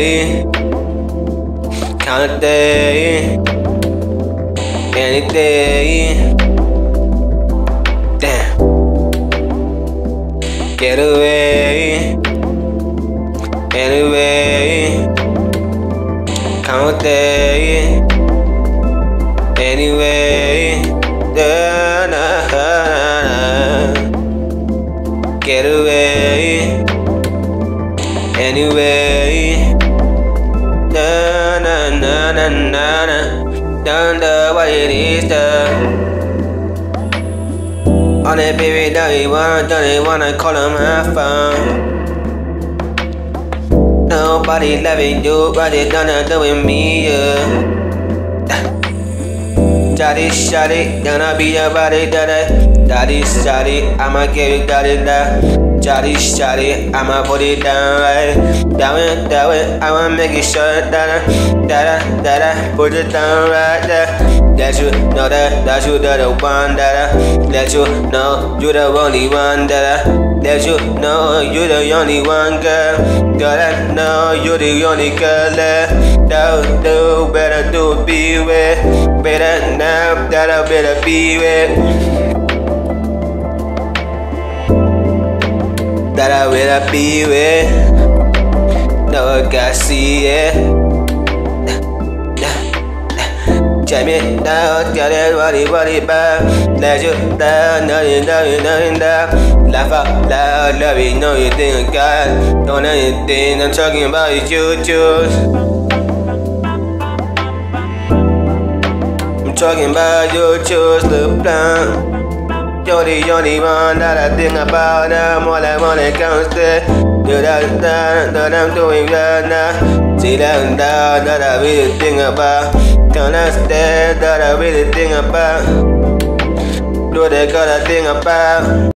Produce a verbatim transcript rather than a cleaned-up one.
day, count a day, any day. Damn, get away, anyway, count a day, anyway. Da, na, na, get away, anyway. Na na na na na na. Don't know what it is though. On that baby, don't you wanna, don't you wanna call on my phone? Nobody loving you, but they don't do with me, yeah. Daddy, shawty, gonna be your body, daddy. Daddy, shawty, I'ma give you daddy, that. Daddy, shawty, I'ma put it down right. Down it, down it, I wanna make it sure that I, that I, that I put it down right there. Let you know that, that you the one that I, let you know you the only one that I, let you know you the only one girl. Girl, I know you the only girl that, that do better do be with. Better now that I better be with. That I better be with. No one can see it. Tell me now, tell it what it, what it about. Let you down, nothing, nothing, nothing down. Laugh out loud, love it, know you think of God. Don't know anything, I'm talking about is you choose. I'm talking about you choose the plan. You're the only one that I think about. I'm all I wanna constant. Do that, that, that I'm doing right now. See that, that, that I really think about. Can't understand that I really think about. Do that, gotta think about.